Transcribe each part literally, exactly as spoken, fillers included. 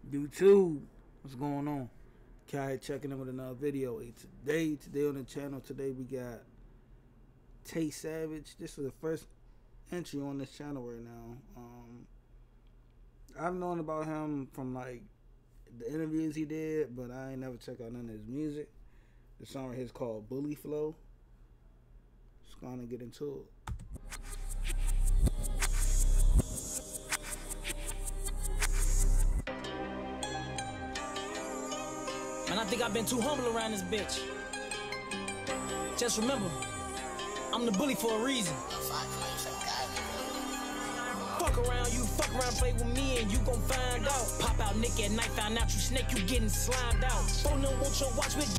YouTube, what's going on? Kai checking in with another video. Today, today on the channel, today we got Tay Savage. This is the first entry on this channel right now. Um, I've known about him from like the interviews he did, but I ain't never checked out none of his music. The song right here is called Bully Flow. Just gonna get into it. Man, I think I've been too humble around this bitch. Just remember, I'm the bully for a reason. Fuck around, you fuck around, play with me and you gon' find out. Pop out Nick at night, found out you snake, you getting slimed out. Phone no want your watch with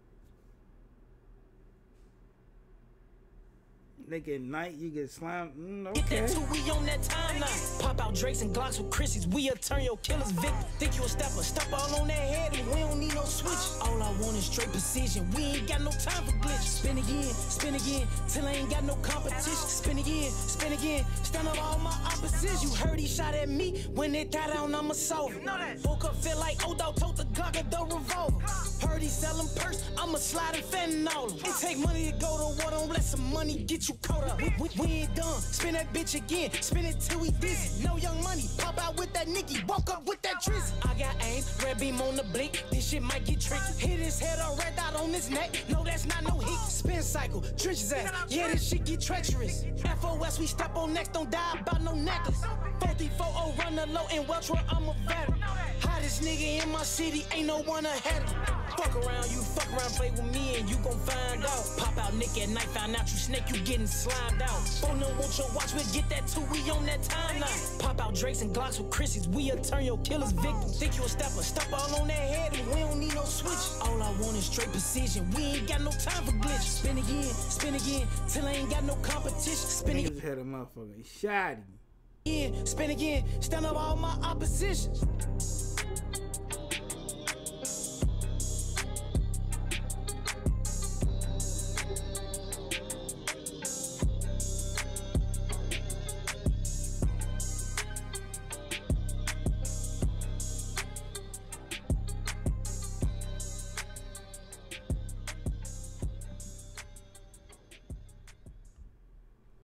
Nick at night, you get slammed. Mm, okay. Get that two, we on that timeline. Pop out Drakes and Glocks with Chrissy's. We'll turn your killers victim. Think you a stepper, step all on that head and we don't need no switch. All I want is straight precision. We ain't got no time for glitch. Spin again, spin again, till I ain't got no competition. Spin again, spin again, stand up all my opposites. You heard he shot at me, when they got down, I'ma solve it. Woke up, feel like Odo told the Glock at the revolver. Heard he sellin' purse, I'ma slide and fentanyl. It take money to go to war, don't let some money get you caught up. We, we, we ain't done, spin that bitch again, spin it till we dizzy. No young money, pop out with that Nicky, walk up with that Drizzy. I got aim, red beam on the blink, this shit might get tricky. Hit his head or red dot on his neck, no that's not no heat. Spin cycle, trenches ass, yeah this shit get treacherous. F O S we step on next, don't die about no necklace. forty-four oh run the low in Welch, I'm a veteran. Hottest nigga in my city, ain't no one ahead of me. Fuck around, you fuck around, play with me and you gon' find out. Pop out Nick at night, found out you snake, you getting slimed out. Phone no want your watch, we'll get that too, we on that timeline. Pop out Drakes and Glocks with Chrissy's, we'll turn your killers victim. Think you a stepper, step all on that head and we don't need no switch. All I want is straight precision, we ain't got no time for glitch. Spin again, spin again, till I ain't got no competition. Spin again, had a motherfucking shot him. Spin again, stand up all my oppositions.